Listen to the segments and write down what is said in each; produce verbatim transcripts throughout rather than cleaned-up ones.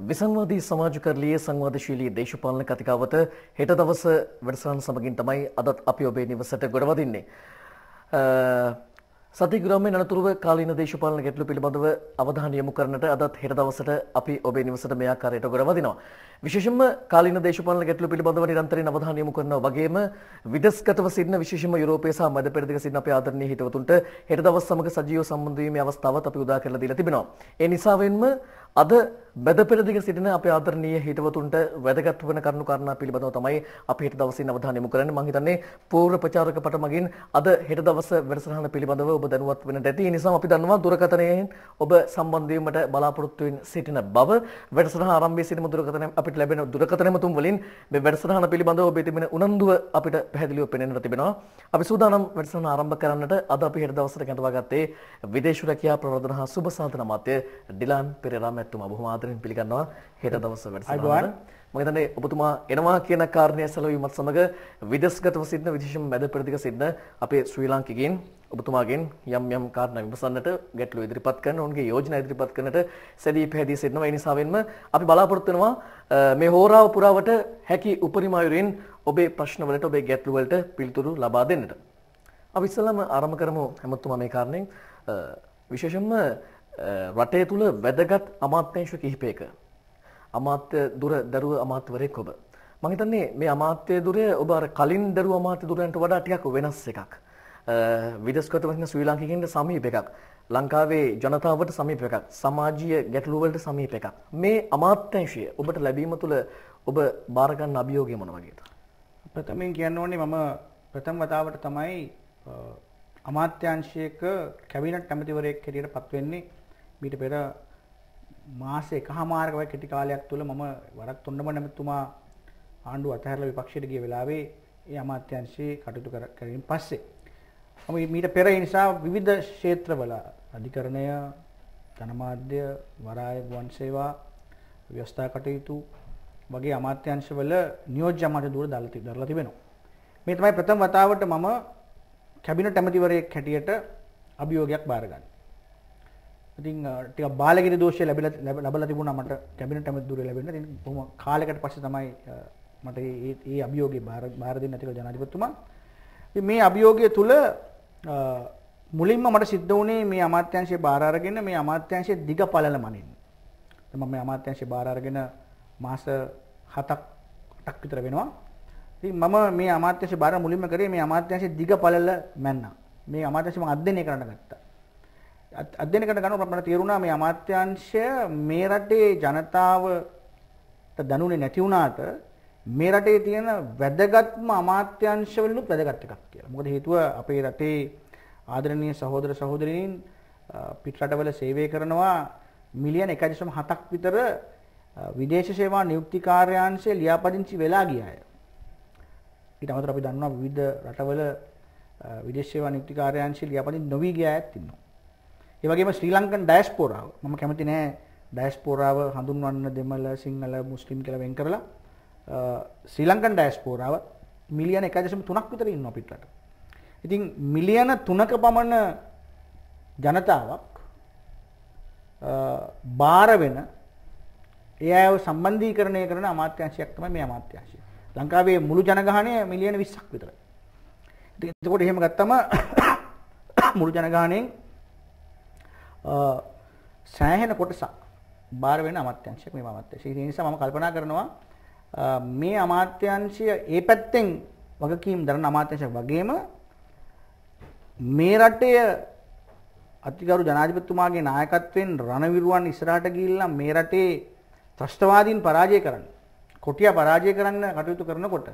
විසංවාදී සමාජ කරලියේ සංවාදශීලී දේශපාලන කතිකාවත හෙට දවස වැඩසටහන සමගින් තමයි අදත් අපි ඔබේ නිවසට ගොඩවදින්නේ. සති ග්‍රාමයේ අනතුරුව කාලීන දේශපාලන ගැටලු පිළිබඳව අවධානය යොමු කරන්නට අදත් හෙට දවසට අපි ඔබේ නිවසට මේ ආකාරයට ගොඩවදිනවා. විශේෂයෙන්ම කාලීන දේශපාලන ගැටලු පිළිබඳව නිරන්තරයෙන් අවධානය යොමු කරනවා වගේම විදේශගතව සිටින විශේෂයෙන්ම යුරෝපයේ සහ මැද පෙරදිග සිටින අපේ ආදරණීය හිතවතුන්ට හෙට දවස් සමග සජීව සම්බන්ධ වීමේ අවස්ථාවත් අපි උදා කරලා දීලා තිබෙනවා. ඒ නිසාවෙන්ම අද මැද පෙරදිග සිටින අපේ ආදරණීය හිතවතුන්ට වැදගත් වෙන කරුණු කාරණා පිළිබඳව තමයි අපි හෙට දවසේ අවධානය යොමු කරන්නේ. මම හිතන්නේ පූර්ව ප්‍රචාරක පට මගින් අද හෙට දවස වැඩසටහන පිළිබඳව ඔබ දැනුවත් වෙන්නට ඇති. ඒ නිසා අපි දන්නවා දුරකථනයෙන් ඔබ සම්බන්ධ වීමට බලාපොරොත්තු වෙන සිටින බව. වැඩසටහන ආරම්භයේ සිටම දුරකථනය අපිට ලැබෙන දුරකථන මතුම් වලින් මේ වැඩසටහන පිළිබඳව ඔබේ තිබෙන උනන්දුව අපිට පැහැදිලිව පෙනෙන්නට තිබෙනවා. අපි සූදානම් වැඩසටහන ආරම්භ කරන්නට අද අපි හෙට දවසට කැඳවා ගත්තේ විදේශ රැකියා ප්‍රවර්ධන හා සුබ සාධන අමාත්‍ය ඩිලාන් පෙරේරා මැතිතුමා. බොහොම ආදරෙන් පිළිගන්නවා හෙට දවස වැඩසටහන. මම හිතන්නේ ඔබතුමා එනවා කියන කාරණය සැලවීමත් සමග විදේශගතව සිටින විශේෂම මැද පෙරදිග සිටින අපේ ශ්‍රී ලාංකිකයින් ඔබතුමාගෙන් යම් යම් කාරණා විමසන්නට ගැටළු ඉදිරිපත් කරන ඔවුන්ගේ යෝජනා ඉදිරිපත් කරන්නට සැදී පැහැදී සිටිනවා. ඒ නිසාවෙන්ම අපි බලාපොරොත්තු වෙනවා මේ හෝරාව පුරාවට හැකි උපරිම අයුරින් ඔබේ ප්‍රශ්න වලට ඔබේ ගැටළු වලට පිළිතුරු ලබා දෙන්නට. අපි ඉස්සෙල්ලාම ආරම්භ කරමු හැමතුමා මේ කාරණයෙන් විශේෂයෙන්ම රටේ තුල වැදගත් අමාත්‍යාංශ කිහිපයක අමාත්‍ය දුර දරුව අමාත්‍යවරයෙක් ඔබ. මම හිතන්නේ මේ අමාත්‍ය දුරය ඔබ අර කලින් දරුව අමාත්‍ය දුරයන්ට වඩා ටිකක් වෙනස් එකක්. විදේශගතව සිටින ශ්‍රී ලාංකිකයින්ට සමීප එකක්. ලංකාවේ ජනතාවට සමීප එකක්. සමාජීය ගැටලු වලට සමීප එකක්. මේ අමාත්‍යාංශය ඔබට ලැබීම තුළ ඔබ බාර ගන්න අභියෝගය මොන වගේද? ප්‍රථමයෙන් කියන්න ඕනේ මම ප්‍රථම වතාවට තමයි අමාත්‍යාංශයක කැබිනට් ඇමතිවරයෙක් හැටියට පත් වෙන්නේ. මීට පෙර මාස එකහමාරක වගේ කෙටි කාලයක් තුළ මම වරක් තොණ්ඩමඩ ඇමතිතුමා ආණ්ඩුව අතහැරලා විපක්ෂයට ගිය වෙලාවේ ඒ අමාත්‍යාංශයේ කටයුතු කරමින් පස්සේ මම මීට පෙර ඒ නිසා විවිධ ක්ෂේත්‍රවල අධිකරණය, ජනමාධ්‍ය, වරාය ගුවන් සේවා, ව්‍යවස්ථා කටයුතු වගේ අමාත්‍යාංශවල නියෝජ්‍ය අමාත්‍ය දුර දාලා තිබෙනවා. මේ තමයි ප්‍රථම වතාවට මම කැබිනට් ඇමතිවරයෙක් හැටියට අභියෝගයක් බාරගන්නේ. ඉතින් ටිකක් බාලගිරි දෝෂය ලැබිලා ලැබලා තිබුණා මට කැබිනට් ඇමති දුරේ ලැබෙන්න. ඉතින් බොහොම කාලයකට පස්සේ තමයි මට මේ මේ අභියෝගය බාර දෙන්න ඇතිව ජනාධිපතිතුමා. ඉතින් මේ අභියෝගය තුල මුලින්ම මට සිද්ධ වුණේ මේ අමාත්‍යාංශය බාර අරගෙන මේ අමාත්‍යාංශයේ දිග පළල මනින්න. මම මේ අමාත්‍යාංශය බාර අරගෙන මාස හතක් අටක් විතර වෙනවා. ඉතින් මම මේ අමාත්‍යාංශය බාර මුලින්ම කරේ මේ අමාත්‍යාංශයේ දිග පළල මැන්නා. මේ අමාත්‍යාංශය මම අධ්‍යයනය කරන්න ගත්තා. අධ්‍යයනය කරන ගමන් මට තේරුණා මේ අමාත්‍යාංශය මේ රටේ ජනතාවට දැනුනේ නැති වුණාට මේ රටේ තියෙන වැදගත්ම අමාත්‍යාංශ වලිනුත් වැදගත් එකක් කියලා. මොකද හේතුව අපේ රටේ ආදරණීය සහෝදර සහෝදරීන් පිට රටවල සේවය කරනවා මිලියන එකයි දශම හතක් විතර විදේශ සේවා නියුක්ති කාර්යාංශයේ ලියාපදිංචි වෙලා ගියාය. ඊට අමතරව අපි දන්නවා විවිධ රටවල විදේශ සේවා නියුක්ති කාර්යාංශයේ ලියාපදිංචි නොවි ගිය අයත් ඉන්නවා. ඒ වගේම ශ්‍රී ලංකන් ඩයස්පෝරාව මම කැමති නෑ ඩයස්පෝරාව හඳුන්වන්න දෙමළ සිංහල මුස්ලිම් කියලා වෙන් කරලා ශ්‍රී ලංකන් ඩයස්පෝරාව මිලියන එකයි දශම තුනක් විතර ඉන්නවා පිටරට. ඉතින් මිලියන තුනක පමණ ජනතාවක් බාර වෙන ඒ අයව සම්බන්ධීකරණය කරන අමාත්‍යාංශයක් තමයි මේ අමාත්‍යාංශය. ලංකාවේ මුළු ජනගහනය මිලියන විස්සක් විතරයි. ඉතින් එතකොට එහෙම ගත්තම මුළු ජනගහනයෙන් සෑහෙන කොටසක් බාර වෙන අමාත්‍යාංශයක් මේ අමාත්‍යාංශය. ඒ නිසා මම කල්පනා කරනවා මේ අමාත්‍යාංශය ඒ පැත්තෙන් වගකීම් දරන අමාත්‍යාංශයක් වගේම මේ රටේ අතිගරු ජනාධිපතිතුමාගේ නායකත්වයෙන් රණවිරුවන් ඉස්සරහට ගිහිල්ලා මේ රටේ ත්‍රස්තවාදීන් පරාජය කරන්න, කොටියා පරාජය කරන්න කටයුතු කරනකොට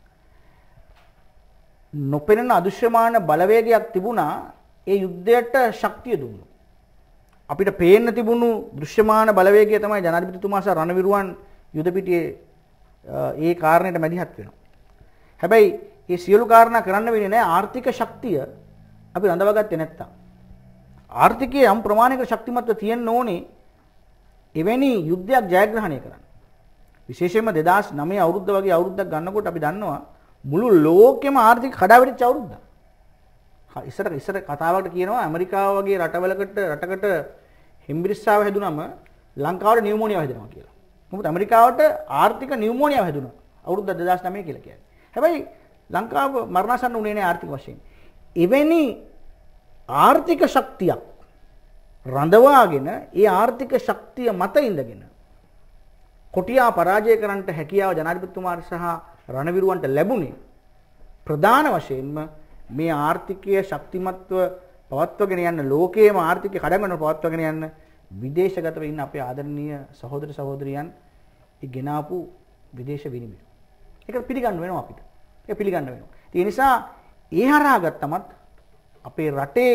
නොපෙනෙන අදෘශ්‍යමාන බලවේගයක් තිබුණා ඒ යුද්ධයට ශක්තිය දුන්නු. අපිට පේන්න තිබුණු දෘශ්‍යමාන බලවේගය තමයි ජනාධිපතිතුමා සහ රණවිරුවන් යුද පිටියේ ඒ කාරණයට මැදිහත් වෙනවා. හැබැයි මේ සියලු කාරණා කරන්න වෙන්නේ නැහැ ආර්ථික ශක්තිය අපි රඳවගත්තේ නැත්තම්. ආර්ථිකයේ යම් ප්‍රමාණයක ශක්තිමත්ව තියෙන්න ඕනේ එවැනි යුද්ධයක් ජයග්‍රහණය කරන්න. විශේෂයෙන්ම දෙදාස් නවය අවුරුද්ද වගේ අවුරුද්දක් ගන්නකොට අපි දන්නවා මුළු ලෝකෙම ආර්ථික කඩාවැටිච්ච අවුරුද්දක්. ඉස්සර ඉස්සර කතාවකට කියනවා ඇමරිකාව වගේ රටවලකට රටකට හෙම්බිරිස්සාව හැදුනම ලංකාවට නියුමෝනියාව හැදෙනවා කියලා. නමුත් ඇමරිකාවට ආර්ථික නියුමෝනියාව හැදුණා. අවුරුදු දෙදාස් නවය කියලා කියන්නේ. හැබැයි ලංකාව මරණාසන්න උනේ නැහැ ආර්ථික වශයෙන්. එවැනි ආර්ථික ශක්තියක් රඳවාගෙන ඒ ආර්ථික ශක්තිය මත ඉඳගෙන කොටියා පරාජය කරන්නට හැකියාව ජනාධිපතිතුමාට සහ රණවිරුවන්ට ලැබුණේ ප්‍රධාන වශයෙන්ම මේ ආර්ථිකය ශක්තිමත්ව පවත්වාගෙන යන්න ලෝකයේම ආර්ථිකය කඩගෙන පවත්වාගෙන යන්න විදේශගතව ඉන්න අපේ ආදරණීය සහෝදර සහෝදරියන් ඒ ගෙනාපු විදේශ විනිමය. ඒක පිළිගන්න වෙනවා අපිට. ඒක පිළිගන්න වෙනවා. ඒ නිසා ඒ හරහා ගත්තමත් අපේ රටේ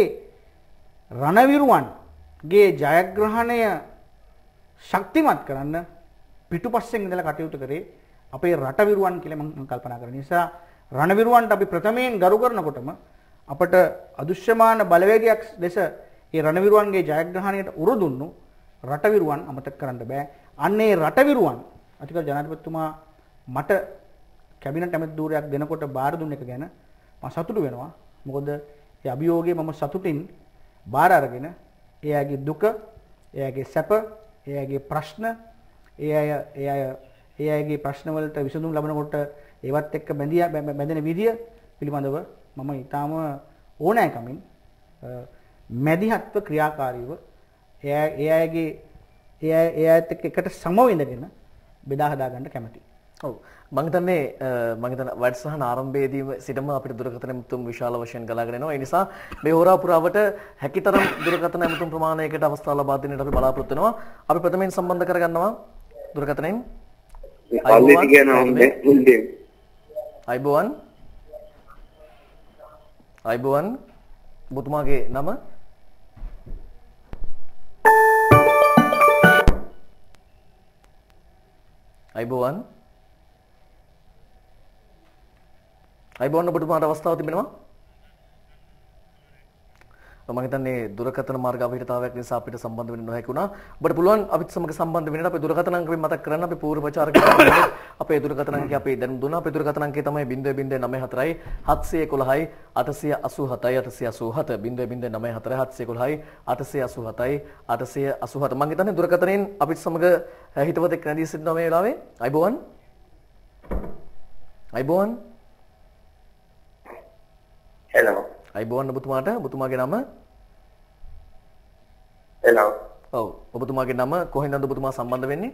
රණවිරුවන්ගේ ජයග්‍රහණය ශක්තිමත් කරන්න පිටුපස්සෙන් ඉඳලා කටයුතු කරේ අපේ රටවිරුවන් කියලා මම කල්පනා කරන නිසා රණවිරුවන්ට අපි ප්‍රථමයෙන් ගරු කරනකොටම අපට අදුෂ්‍යමාන බලවේගයක් ලෙස ඒ රණවිරුවන්ගේ ජයග්‍රහණයට උරු දුන්නු රටවිරුවන් අමතක කරන්න බෑ. අන්න ඒ රටවිරුවන් අතිකර ජනාධිපතිතුමා මට කැබිනට් ඇමති ධූරයක් දෙනකොට බාර දුන්න එක ගැන මම සතුටු වෙනවා. මොකද ඒ අභියෝගය මම සතුටින් බාර අරගෙන එයාගේ දුක, එයාගේ සැප, එයාගේ ප්‍රශ්න, ඒ අය ඒ අය ඒ අයගේ ප්‍රශ්න වලට විසඳුම් ලබනකොට ඒවත් එක්ක බැඳිය බැඳෙන විදිය පිළිබඳව මම ඊටාම ඕනෑකමින් මැදිහත්ව ක්‍රියාකාරීව ඒ ඒ අයගේ ඒ අය ඒ අයත් එක්ක එකට සමවෙඳගෙන බෙදා හදා ගන්න කැමතියි. ඔව් මම හිතන්නේ මම හිතන වැඩසටහන ආරම්භයේදීම සිටම අපිට දුරකථන ඇමතුම් විශාල වශයෙන් ගලාගෙන එනවා. ඒ නිසා මේ හෝරා පුරාවට හැකිතරම් දුරකථන ඇමතුම් ප්‍රමාණයකට අවස්ථාව ලබා දෙන්නට අපි බලාපොරොත්තු වෙනවා. අපි ප්‍රථමයෙන් සම්බන්ධ කරගන්නවා දුරකථනයෙන්. අයිබෝවන් කියනවා අයිබෝවන් අයිබෝවන් ඔබතුමාගේ නම අයිබෝවන් අයිබෝවන් ඔබතුමාට අවස්ථාව තිබෙනවා. මම හිතන්නේ දුරකථන මාර්ග අවහිරතාවයක් නිසා අපිට සම්බන්ධ වෙන්න නොහැකි වුණා. ඔබට පුළුවන් අපිත් සමග සම්බන්ධ වෙන්න අපේ දුරකථන අංකය මතක් කරන්න. අපි පූර්ව ප්‍රචාරක අපේ දුරකථන අංකය අපි දැනුම් දුන්නා. අපේ දුරකථන අංකය තමයි zero zero zero nine four seven one one eight eight eight seven eight zero zero nine four seven one eight eight eight seven මම හිතන්නේ දුරකථනයෙන් අපිත් සමග හිතවතෙක් නැදී සිටිනවා මේ වෙලාවේ. අයිබෝවන් අයිබෝවන් හෙලෝ අයිබෝවන් ඔබතුමාට ඔබතුමාගේ නම හෙලෝ ඔව් ඔබතුමාගේ නම කොහෙන්ද ඔබතුමා සම්බන්ධ වෙන්නේ?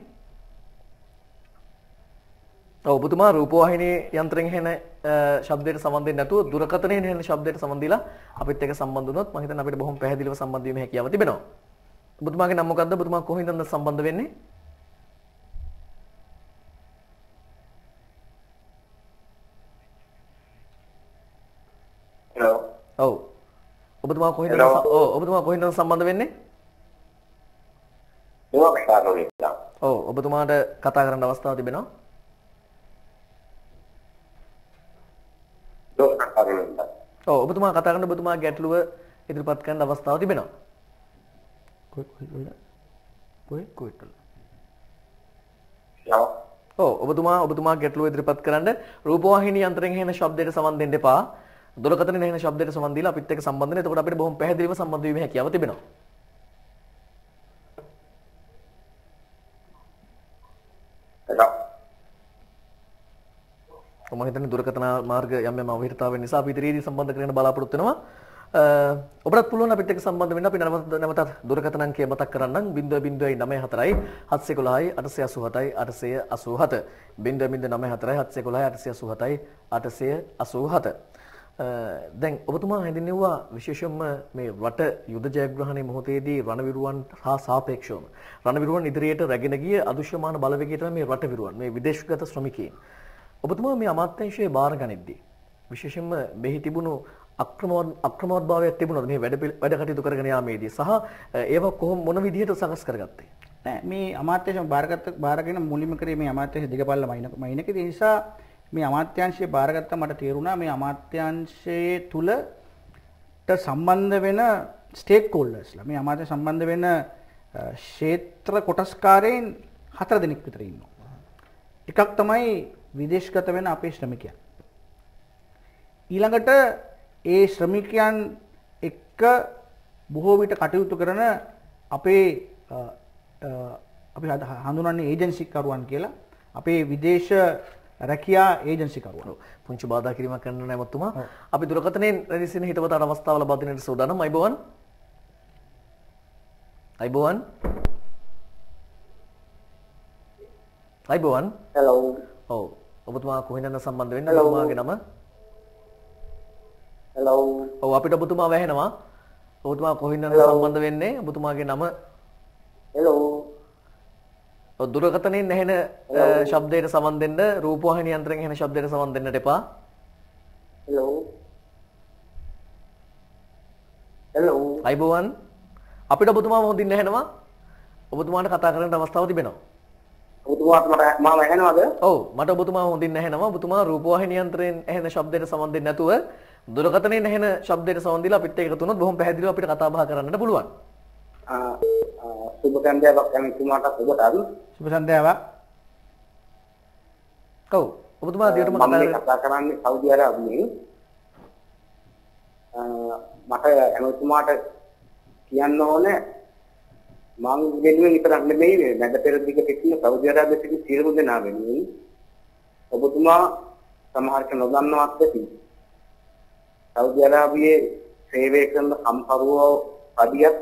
ඔව් ඔබතුමා රූපවාහිනී යන්ත්‍රයෙන් එන ශබ්දයට සම්බන්ධ වෙන්නේ නැතුව දුරකථනයෙන් එන ශබ්දයට සම්බන්ධ දීලා අපිත් එක්ක සම්බන්ධ වුණොත් මම හිතන්නේ අපිට බොහොම පැහැදිලිව සම්බන්ධ වීමේ හැකියාව තිබෙනවා. ඔබතුමාගේ නම මොකද්ද? ඔබතුමා කොහෙන්ද සම්බන්ධ වෙන්නේ? හෙලෝ ඔව් ඔබතුමා කොහෙන්ද ඔව් ඔබතුමා කොහෙන්ද සම්බන්ධ වෙන්නේ? දුවක්ෂාරෝලිලා ඔව් ඔබතුමාට කතා කරන්න අවස්ථාවක් තිබෙනවා. දුවක්ෂාරෝලිලා ඔව් ඔබතුමා කතා කරන ඔබතුමා ගැටලුව ඉදිරිපත් කරන්න අවස්ථාවක් තිබෙනවා. කොයි කොයි කොයි කොයි හෙලෝ ඔව් ඔබතුමා ඔබතුමා ගැටලුව ඉදිරිපත් කරන්න රූපවාහිනී යන්ත්‍රයෙන් එන ශබ්දයට සම්බන්ධ වෙන්න එපා. දුරකථනයෙන් එන ශබ්දයට සම්බන්ධ දීලා අපිත් එක්ක සම්බන්ධ වෙන්න. එතකොට අපිට බොහොම පැහැදිලිව සම්බන්ධ වීමේ හැකියාව තිබෙනවා. හෙලෝ මම හිතන්නේ දුරකථන මාර්ග යම් යම් අවහිරතාවයන් නිසා අපි ඉදිරියේදී සම්බන්ධ කරගෙන බලාපොරොත්තු වෙනවා. ඔබට පුළුවන් අපිත් එක්ක සම්බන්ධ වෙන්න. අපි නැවත නැවතත් දුරකථන අංකය මතක් කරන්නම් zero zero zero nine four seven one one eight eight eight seven eight eight eight seven zero zero zero nine four seven one one eight eight eight seven දැන් ඔබතුමා හැඳින්වුවා විශේෂයෙන්ම මේ රට යුද ජයග්‍රහණයේ මොහොතේදී රණවිරුවන් හා සාපේක්ෂවම රණවිරුවන් ඉදිරියට රැගෙන ගිය අදුෂ්‍යමාන බලවේගය තමයි මේ රටවිරුවන් මේ විදේශගත ශ්‍රමිකයින්. ඔබතුමා මේ අමාත්‍යාංශයේ බාර ගනිද්දී විශේෂයෙන්ම මෙහි තිබුණු අක්‍රමවත් අක්‍රමවත්භාවයක් තිබුණාද මේ වැඩ වැඩ කටයුතු කරගෙන යාමේදී සහ ඒව කොහොම මොන විදිහට සකස් කරගත්තේ? නෑ මේ අමාත්‍යාංශය බාරගත්ත බාරගෙන මුලින්ම කරේ මේ අමාත්‍යාංශ දිගපල්ල මයින මයිනක ඒ නිසා මේ අමාත්‍යාංශය බාරගත්තා මට තේරුණා මේ අමාත්‍යාංශයේ තුලට සම්බන්ධ වෙන ස්ටේක් හෝල්ඩර්ස්ලා මේ අමාත්‍ය සම්බන්ධ වෙන ක්ෂේත්‍ර කොටස්කාරයන් හතර දෙනෙක් විතර ඉන්නවා. එකක් තමයි විදේශගත වෙන අපේ ශ්‍රමිකයන්. ඊළඟට ඒ ශ්‍රමිකයන් එක්ක බොහෝ විට කටයුතු කරන අපේ අපි හඳුනන්නේ ඒජන්සි කරුවන් කියලා. අපේ විදේශ රැකියා ඒජන්සි කරුවන්. පුංචි බාධා කිරීමක් කරන්න නැහැ මතුමා. අපි දුරකථනයෙන් රැඳිසින හිතවතට අවස්ථාව ලබා දෙන්නට සූදානම්. අයිබෝවන්. අයිබෝවන්. අයිබෝවන්. hello ඔව්. ඔබතුමා කොහෙන්ද සම්බන්ධ වෙන්නේ? ඔබතුමාගේ නම? hello ඔව් අපිට ඔබතුමා වැහෙනවා. ඔබතුමා කොහෙන්ද සම්බන්ධ වෙන්නේ? ඔබතුමාගේ නම? hello ඔව් දුරකථනයෙන් ඇහෙන ශබ්දයට සමන් දෙන්න, රූපවාහිනී යන්ත්‍රයෙන් ඇහෙන ශබ්දයට සමන් දෙන්නට එපා. hello hello අයිබෝවන්. අපිට ඔබතුමාව හොඳින් ඇහෙනවා. ඔබතුමාට කතා කරන්න අවස්ථාවක් තිබෙනවා. ඔබතුමාට මට මම ඇහෙනවද? ඔව් මට ඔබතුමාව හොඳින් ඇහෙනවා. ඔබතුමා රූපවාහිනී යන්ත්‍රයෙන් ඇහෙන ශබ්දයට සමන් දෙන්නේ නැතුව දුරකථනයෙන් ඇහෙන ශබ්දයට සමන් දීලා අපිට එකතු වුණොත් බොහොම පැහැදිලිව අපිට කතා බහ කරන්නට පුළුවන්. ආ සුබ සන්ධ්‍යාවක් කැමතුමාට ඔබට සුබ සන්ධ්‍යාවක්. ඔව් ඔබතුමා දියටම මම මේ කතා කරන්නේ සෞදි අරාබියෙන්. මට එතුමාට කියන්න ඕනේ මං වෙනුවෙන් විතරක් නෙමෙයි නැද පෙරදිග පිටින් සෞදි අරාබියේ සිටින සියලුම දෙනා වෙනුවෙන් ඔබතුමා සමහරට නොදන්නවත් ඇති. සෞදි අරාබියේ සේවය කරන කම්කරුවෝ පදියක්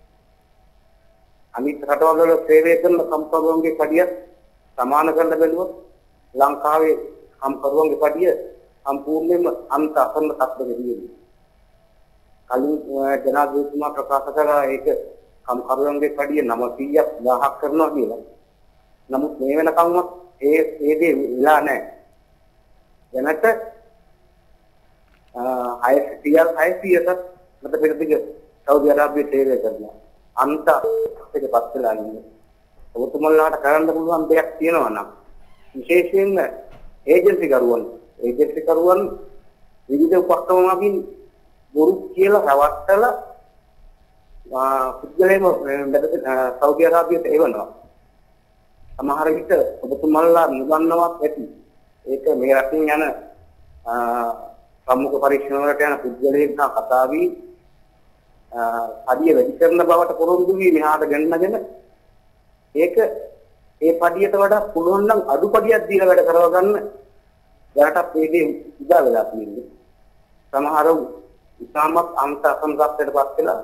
අනිත් රටවල් වල සේවය කරන කම්කරුවන්ගේ පදියක් සමාන කරලා බැලුවොත් ලංකාවේ කම්කරුවන්ගේ පදිය සම්පූර්ණයෙන්ම අන්ත අසන්න තත්ත්වයකදී. කලින් ජනාධිපතිතුමා ප්‍රකාශ කළා ඒක කම්කරුවන්ගේ පදිය නවසීයක් දහයක් කරනවා කියලා. නමුත් මේ වෙනකම්වත් ඒ ඒ දේ වෙලා නැහැ. දැනට හයසිය හයසියට මත පෙරදිග සෞදි අරාබියේ සේවය කරනවා. අන්ත එකපත් වෙලා ඉන්නේ. ඔබතුමන්ලාට කරන්න පුළුවන් දෙයක් තියෙනවා නම් විශේෂයෙන්ම ඒජන්සි කරුවන් ඒජන්සි කරුවන් විවිධ උපක්‍රමකින් බොරු කියලා රවට්ටලා පුද්ගලයන්ව සෞදි අරාබියට එවනවා. සමහර විට ඔබතුමන්ලා නිගන්නවත් ඇති. ඒක මේ රටින් යන ප්‍රමුඛ පරීක්ෂණ වලට යන පුද්ගලයන් හා කතා වී පඩිය වැඩි කරන බවට පොරොන්දු වී මෙහාට ගෙන්නගෙන ඒක ඒ පඩියට වඩා පුළුවන් නම් අඩු පඩියක් දීලා වැඩ කරව ගන්න දැනටත් මේකේ උදා වෙලා තියෙන්නේ. සමහර ඉතාමත් අන්ත අසංගතයට පත් වෙලා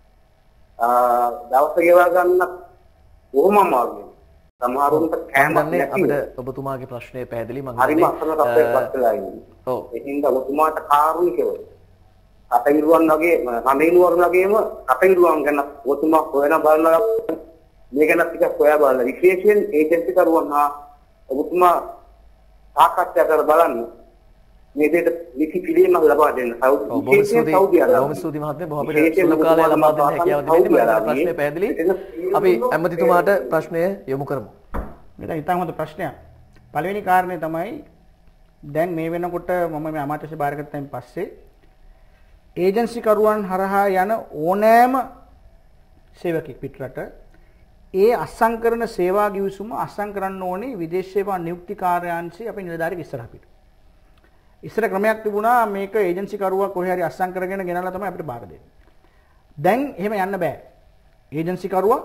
දවස ගෙවා ගන්න බොහොම අමාරුයි. සමහරුන්ට කැමති නැහැ. නැති අපිට ඔබතුමාගේ ප්‍රශ්නය පැහැදිලි මම හරිම අසංගතයට පත් වෙලා ඉන්නේ. ඔව් ඒකින්ද ඔබතුමාට කාරුණිකව කටයුරුවන් වගේ හඳිනුවර වගේම කටයුරුවන් ගැන ඔබතුමා හොයන බලන මේ ගැන ටිකක් හොයා බලන්න. විශේෂයෙන් ඒජන්සි කරුවන් හා ඔබතුමා සාකච්ඡා කර බලන්න. මේ දෙයට ලිඛිත පිළියමක් ලබා දෙන්න. විශේෂයෙන් සෞදි අරාබිය. බොහොම ස්තුතියි මහත්මයා. බොහොම අපිට සුළු කාලයක් ලබා දෙන්න හැකියාව දෙන්නේ. මම ප්‍රශ්නේ පැහැදිලි. අපි ඇමතිතුමාට ප්‍රශ්නය යොමු කරමු. මේක ඉතාම හොඳ ප්‍රශ්නයක්. පළවෙනි කාරණේ තමයි දැන් මේ වෙනකොට මම මේ අමාත්‍යංශ බාරගත්තයින් පස්සේ ඒජන්සි කරුවන් හරහා යන ඕනෑම සේවකෙක් පිටරට ඒ අත්සන් කරන සේවා ගිවිසුම අත්සන් කරන්න ඕනේ විදේශ සේවා නියුක්ති කාර්යාංශයේ අපේ නිලධාරි ඉස්සරහ පිට. ඉස්සර ක්‍රමයක් තිබුණා මේක ඒජන්සි කරුවා කොහේ හරි අත්සන් කරගෙන ගෙනල්ලා තමයි අපිට බාර දෙන්නේ. දැන් එහෙම යන්න බෑ. ඒජන්සි කරුවා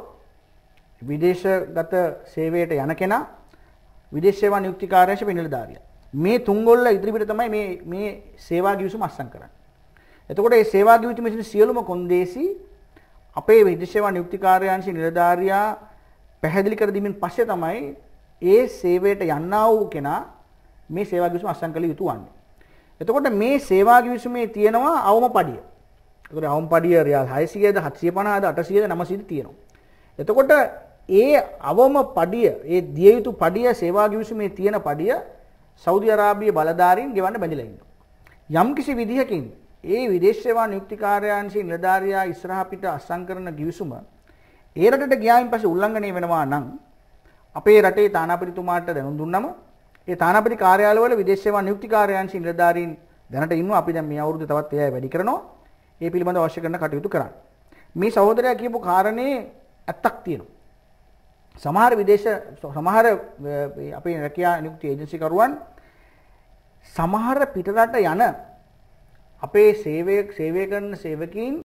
විදේශගත සේවයට යන කෙනා විදේශ සේවා නියුක්ති කාර්යාංශයේ නිලධාරියා. මේ තුන්ගොල්ල ඉදිරිපිට තමයි මේ මේ සේවා ගිවිසුම අත්සන් කරන්නේ. එතකොට මේ සේවා ගිවිසුමේ සියලුම කොන්දේසි අපේ විදේශ සේවා නියුක්ති කාර්යාංශයේ නිලධාරියා පැහැදිලි කර දීමෙන් පස්සේ තමයි ඒ සේවයට යන්නා වූ කෙනා මේ සේවා ගිවිසුම අත්සන් කළ යුතු වන්නේ. එතකොට මේ සේවා ගිවිසුමේ තියෙනවා අවම පඩිය. එතකොට අවම පඩිය රියල් හයසියද හත්සිය පනහද අටසියද නවසියද තියෙනවා. එතකොට ඒ අවම පඩිය ඒ දිය යුතු පඩිය සේවා ගිවිසුමේ තියෙන පඩිය සෞදි අරාබියේ බලධාරීන් ගෙවන්න බැඳලා ඉන්නවා. යම්කිසි විදිහකින් ඒ විදේශ සේවා නියුක්ති කාර්යාංශයේ නිලධාරියා ඉස්සරහ පිට අත්සන් කරන ගිවිසුම ඒ රටට ගියායින් පස්සේ උල්ලංඝනය වෙනවා නම් අපේ රටේ තානාපතිතුමාට දැනුම් දුන්නම ඒ තානාපති කාර්යාලවල විදේශ සේවා නියුක්ති කාර්යාංශයේ නිලධාරීන් දැනට ඉන්නවා. අපි දැන් මේ අවුරුද්දේ තවත් ඒ අය වැඩි කරනවා. ඒ පිළිබඳව අවශ්‍ය කරන කටයුතු කරන්න. මේ සහෝදරයා කියපු කාරණේ ඇත්තක් තියෙනවා. සමහර විදේශ සමහර අපේ රැකියා නියුක්ති ඒජන්සි කරුවන් සමහර පිටරට යන අපේ සේවය සේවය කරන සේවකීන්